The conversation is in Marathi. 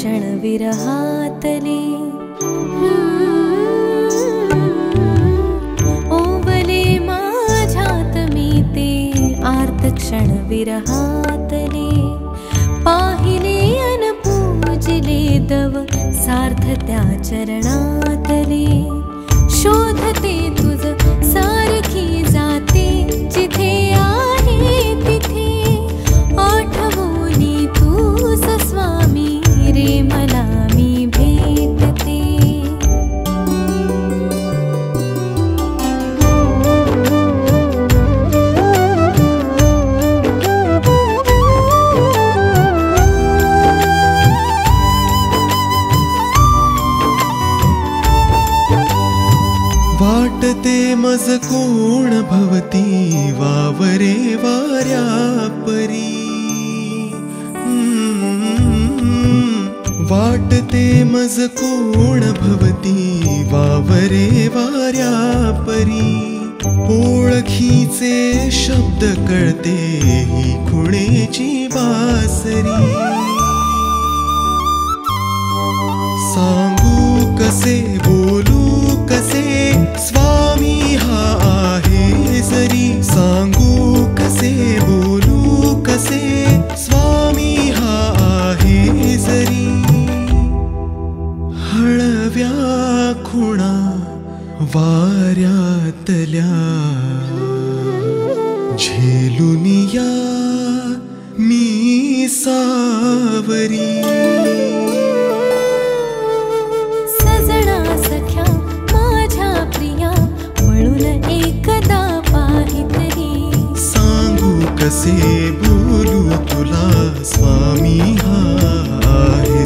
क्षण विरहातले ओवले माझ्यात मी ते आर्त क्षण विरहातले पाहिले अन पूजले दव सार्थ त्या चरणातले शोधते तुझ सारखी जाते जिथे आहे तिथे आठवणी तूच स्वामी रे मला मी भेटते वाटते मज कोण भवती वावरे वाऱ्या परी वाटते मज कोण भवती वावरे वाऱ्या परी ओळखीचे शब्द कळते ही खुणेची बासरी सांगू कसे बोलू कसे स्वामी हा आहे जरी सांगू कसे बोलू कसे स्वामी हा आहे जरी हळव्या खुणा वाऱ्यातल्या झेलुनिया मी सावरी सांगू कसे बोलू तुला स्वामी हा आहे